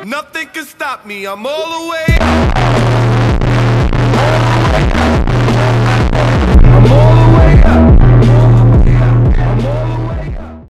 Nothing can stop me, I'm all the way.